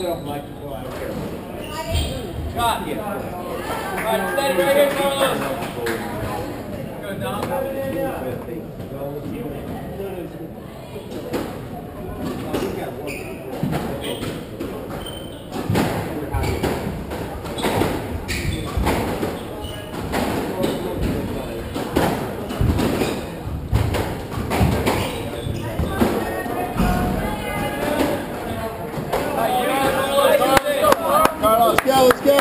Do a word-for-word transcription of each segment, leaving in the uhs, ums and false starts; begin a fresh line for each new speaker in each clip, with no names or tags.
don't like to go out here.
Shot. All right, steady right here, Carlos. Good, Dom.
Carlos, go, let's go.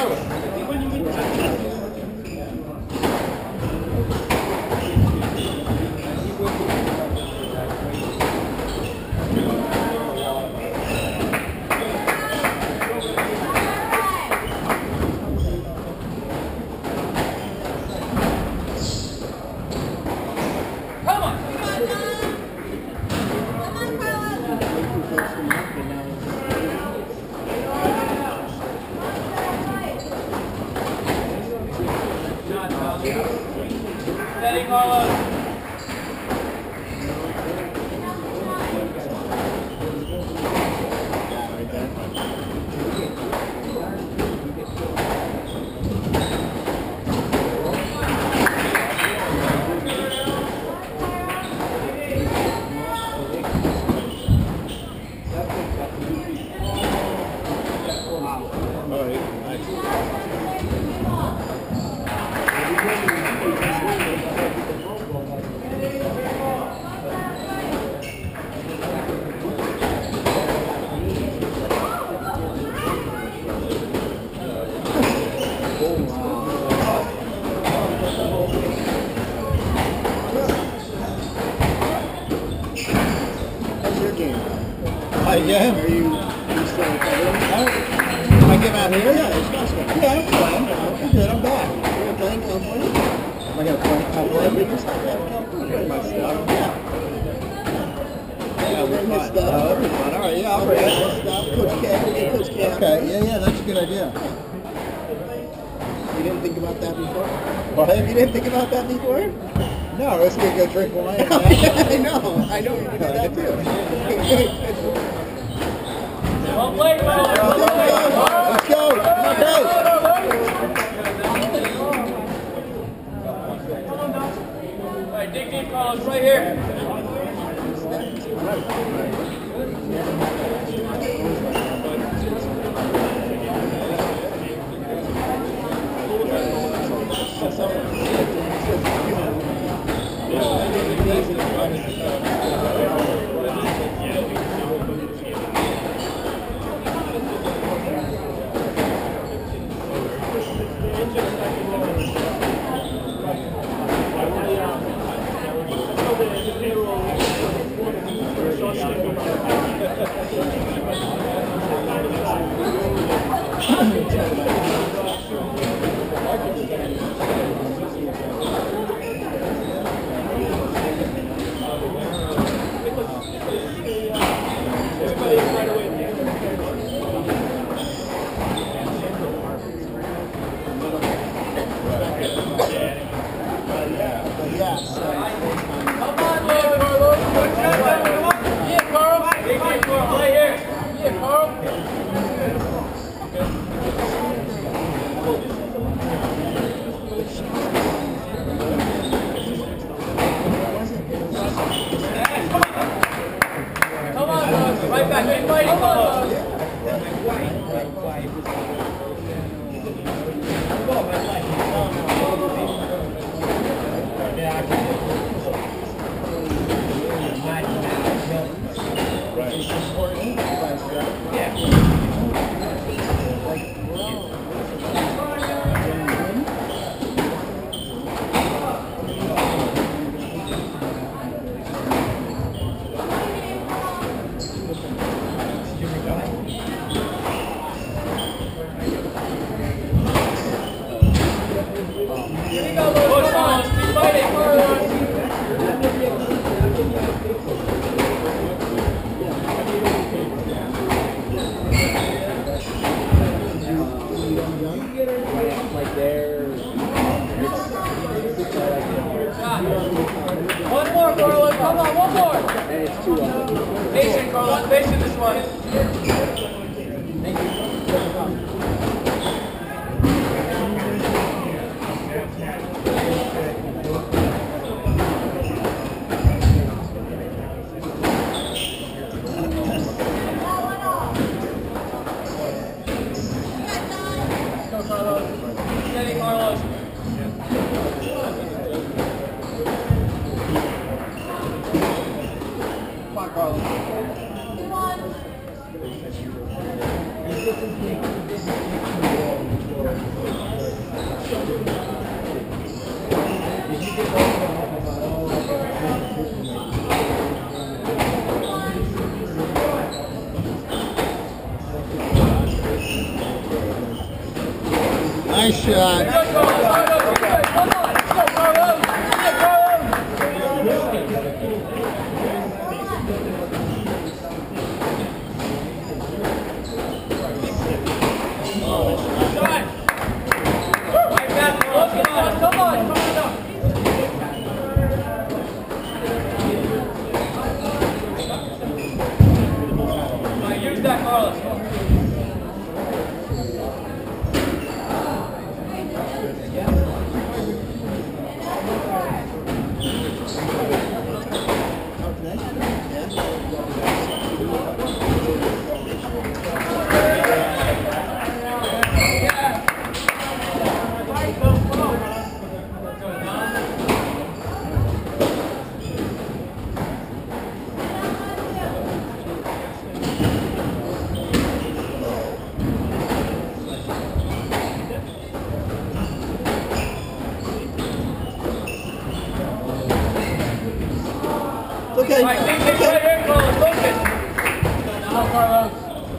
Steady, Carlos.
Hi, yeah. Are you, are you still recovering? I came out here? Yeah, it's possible. Yeah, I'm fine. I'm good. I'm back. You're playing California? Am I going to play California? You're still playing California. My stuff. Yeah. Yeah, we're fine. Stuff. Oh, we're fine. All right, yeah, I'll bring it. Stuff. Coach K. We'll get Coach K. Okay, yeah, yeah, that's a good idea. You didn't think about that before? What? You didn't think about that before? No, let's go drink wine. I know. I know you can do that too.
Well played, Carlos.
Let's go. Let's go.
All right, dig deep, Carlos, right here. Right back, get fighting, Carlos. One more, Carlos. Come on, one more. And it's two of them. Patient, Carlos. Patient this one. Thank you.
Nice shot.
Use that, Carlos.
Okay.
Right, think it's right here, Carlos. Focus. Now, Carlos.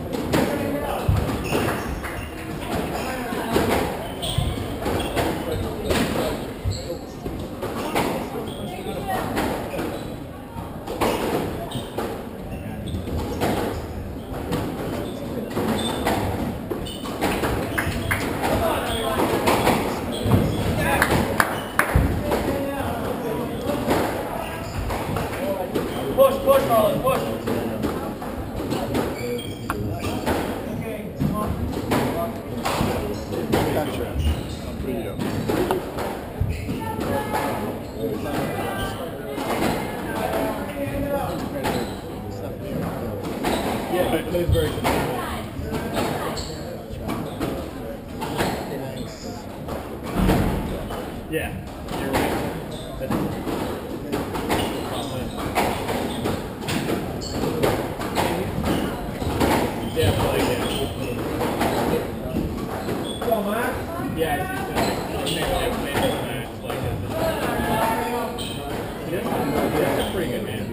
Push, push, Carlos, push.
Gotcha. Pretty dope.
Yeah, it plays very good. Yeah, you're right. That's definitely, yeah. Come on, man. Yeah, it's just like, maybe that's maybe it's like this. Yeah, that's pretty good, man.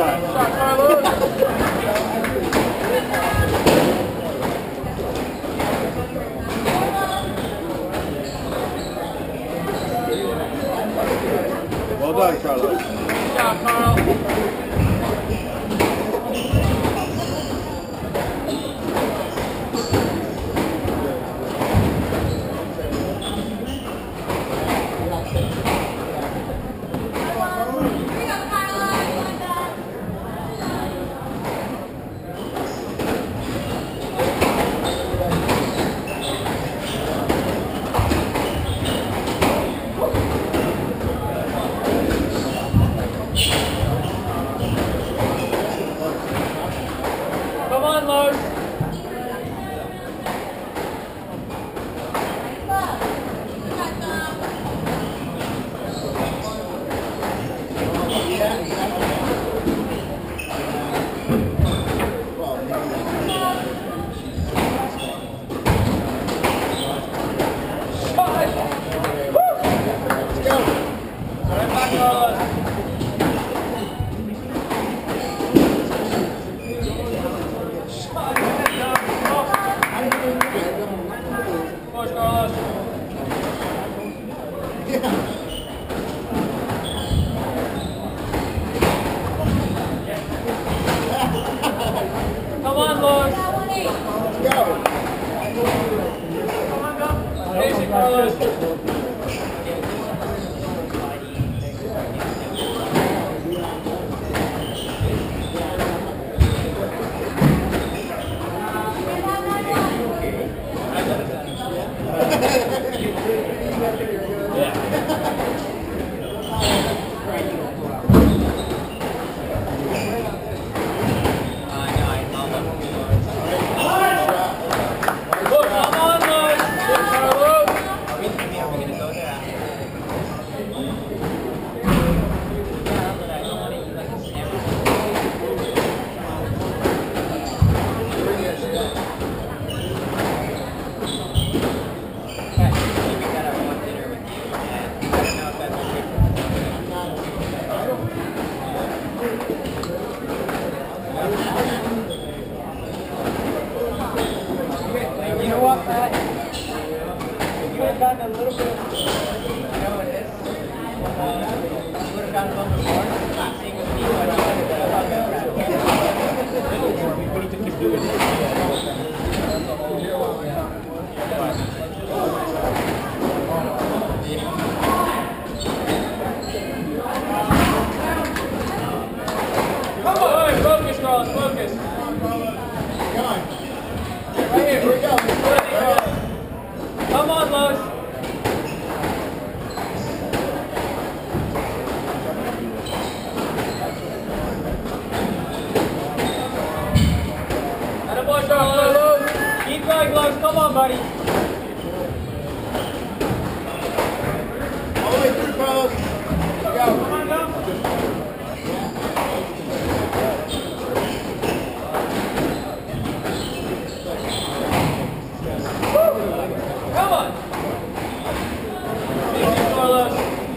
shot.
Shot, Carlos.
Well done, Carlos.
Good job, Carl. Come on, Lars. Come on, Lars.
Let's go.
Come on, go. Basic, Carlos. You know what, Pat? If you would have gotten a little bit of, you know what it is? Uh, you would have gotten a little bit more. Not seeing with me, but I would have We need to keep doing it. Come on, focus, Carlos, focus.
Come on.
Right here.
Here we go.
Come on, Lois. Attaboy, Carlos. Keep going, Lois. Come on, buddy.
All the way through, Carlos. Go.
Come on, go. Come on! Thank you, Carlos.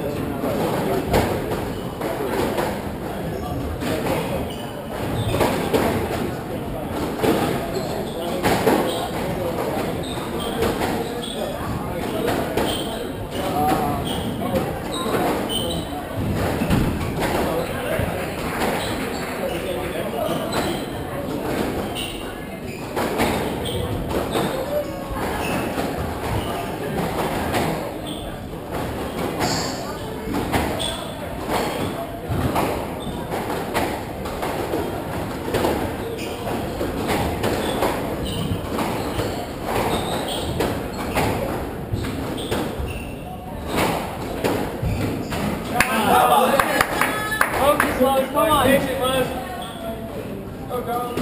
Focus, Lois. Come on. Patient, Lois. Go, go.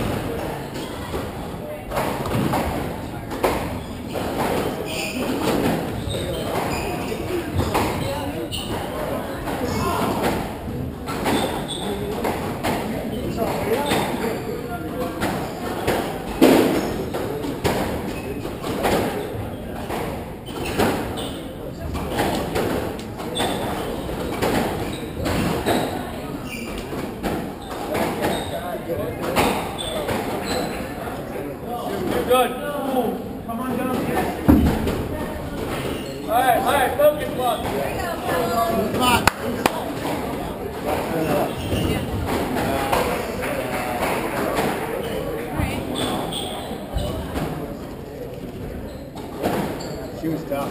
Good. Come on down. All right, all right, focus, boss.
Come on. She was tough.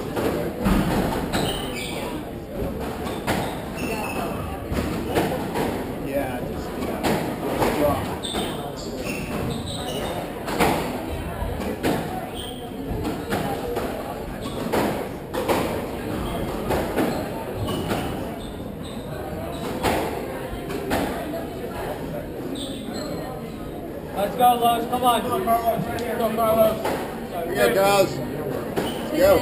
Yeah, just yeah, strong.
Let's go, Los. Come on. Come on, Carlos. Right here. Go, Carlos.
Here it goes. Let's go.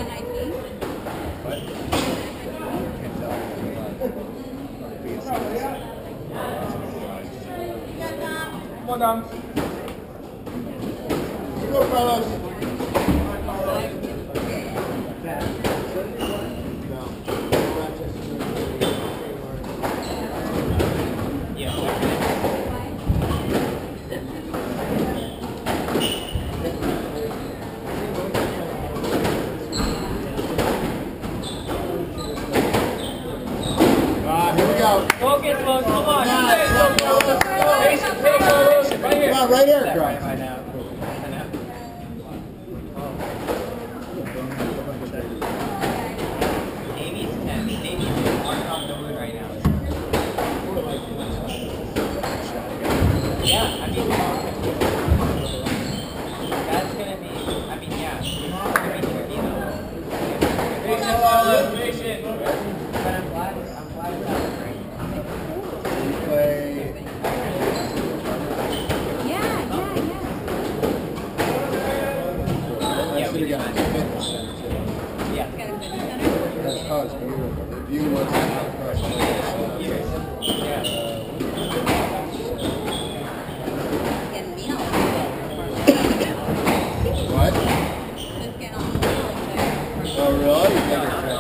Come on, Dom.
Go, Carlos.
Focus, Los. Come on.
Come on,
Patient, patient, patient. Right here.
Come on, right here,
Right,
Christ.
right now. I know. Amy's ten. Amy's on on the moon right now. Yeah, I mean, that's gonna be. I mean, yeah, it's gonna be tricky though. Patient, Carlos, patient. But I'm glad. I'm glad it's not great.
Play.
Yeah, yeah,
Yeah, we
Should
did.
have gotten fitness center too.
Yeah.
yeah. Got a fitness center?
That's oh, it's beautiful. The view looks across.
Yeah.
Getting me all
What?
Just getting all the
Oh, really? You think it's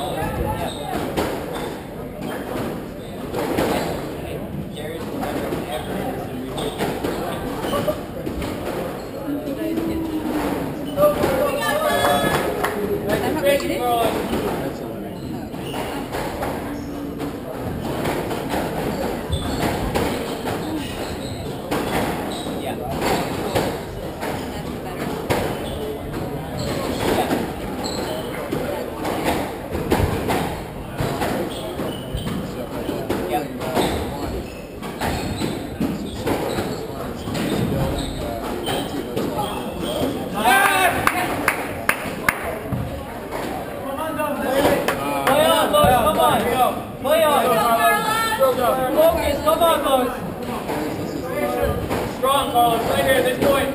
That's a winner.
Yeah.
That's better. Play on! Focus! Come on, Carlos! Strong, Carlos. Right here, this point.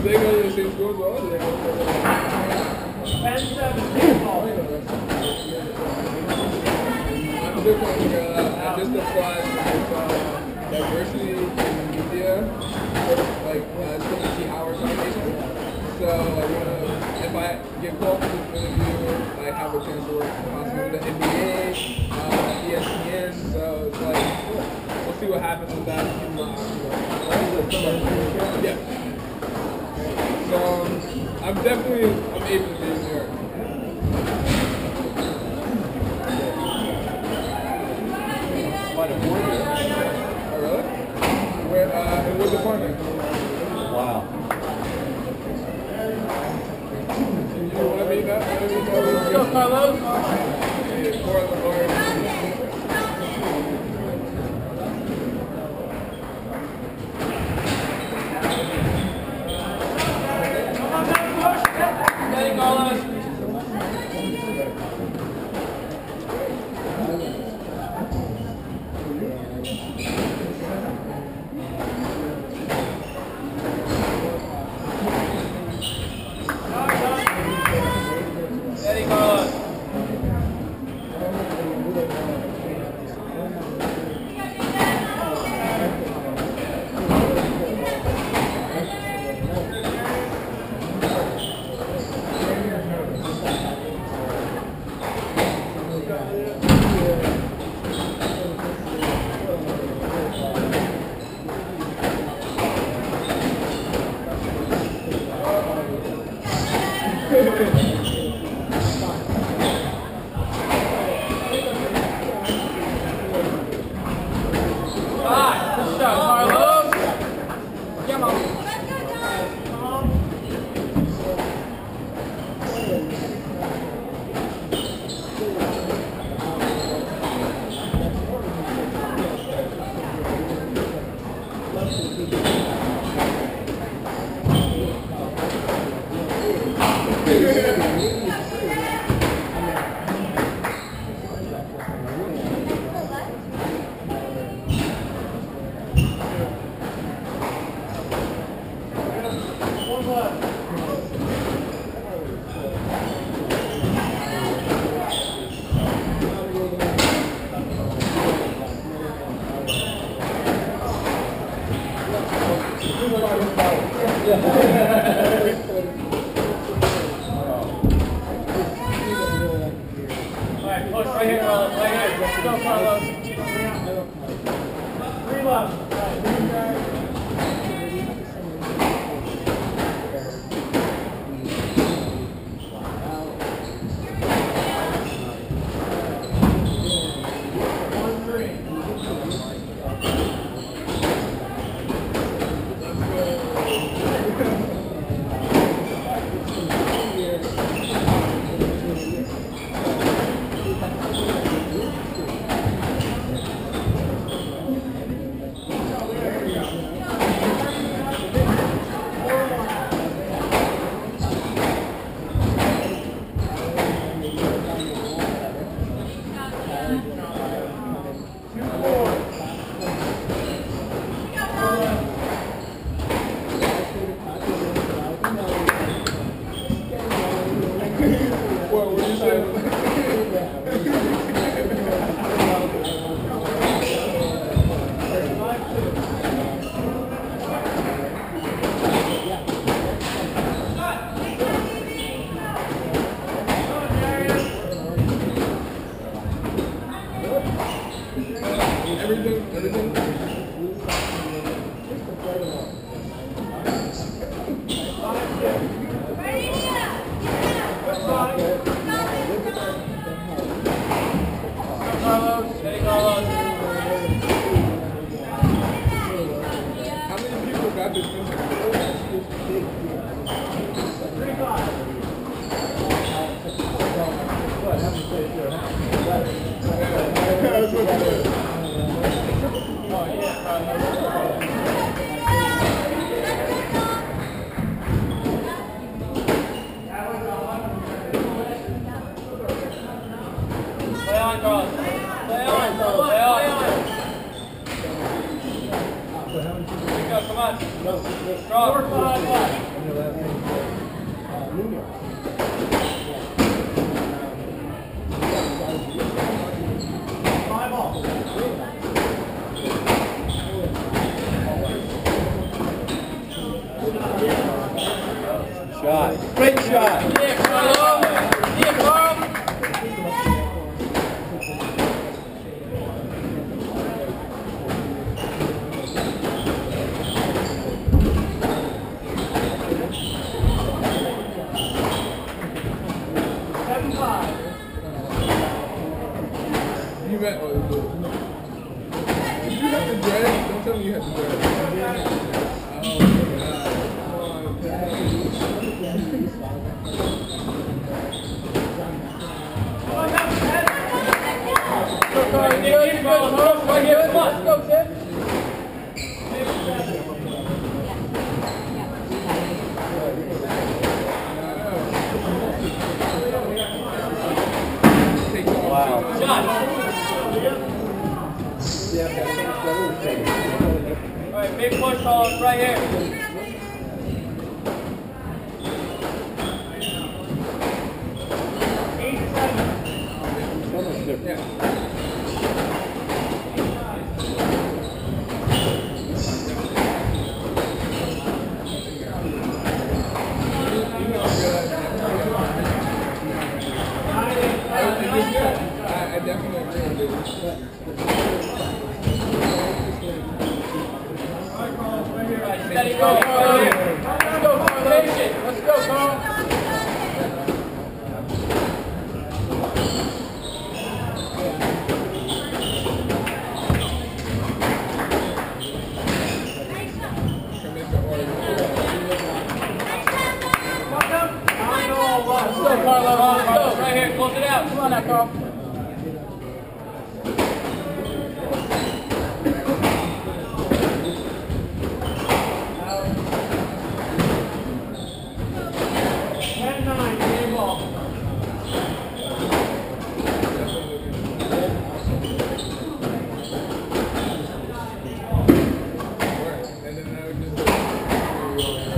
they go to the same school as well?
ten seven ball.
I'm different. Uh, I just applied for uh, diversity in media, like uh, twenty hours foundation. So like, uh, if I get called for this interview, I have a chance to work possibly with the N B A, uh, E S P N. So it's like we'll see what happens with that. Yeah. So um, I'm definitely I'm able to be in New York.
Quite a four year.
Oh, really? Where, uh, in what department?
Wow.
You want to be that? Let's
go, Carlos.
Yeah, Portland, Oregon.
Ready, Carlos. Ready, Carlos. Five. Good shot, Carlos. Come on. Alright, push right here, Carlos. Right here. Let's go, Carlos. Three left.
What were you saying? Everything, everything.
Carlos. Ready, Carlos.
How many people got this
Play on, Carlos. Play on, Carlos. Play on. Here we go, come on. five. Strong. Four, five, five. Five off.
Shot. Great shot.
Yeah, Carlo. Yeah, Carl. Seven five.
You met all these dudes. Did you have the dread? Don't tell me you had the dread. Oh,
Wow.
All right, big push on right here. Eight, seven.
yeah. I definitely agree with you.
Steady, go, Carl. Let's go, Carl. Let's go, Carl. Let's go, Carlo. Let's go. Right here. Close it out. Come on now, Carl. ten nine. Game ball.
And then I would just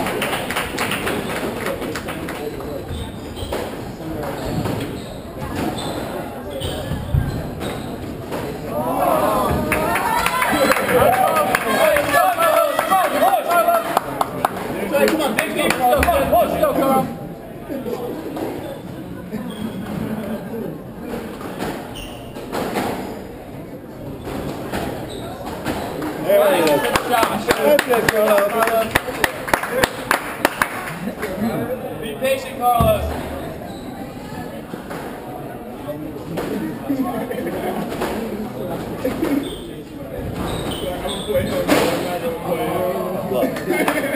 Come on, big game. Let's go, come on, push. Go, Carl.
There it is.
Good job.
That's it, Carlos.
Be patient, Carlos.
I'm gonna play him. I'm not gonna play him.
Look.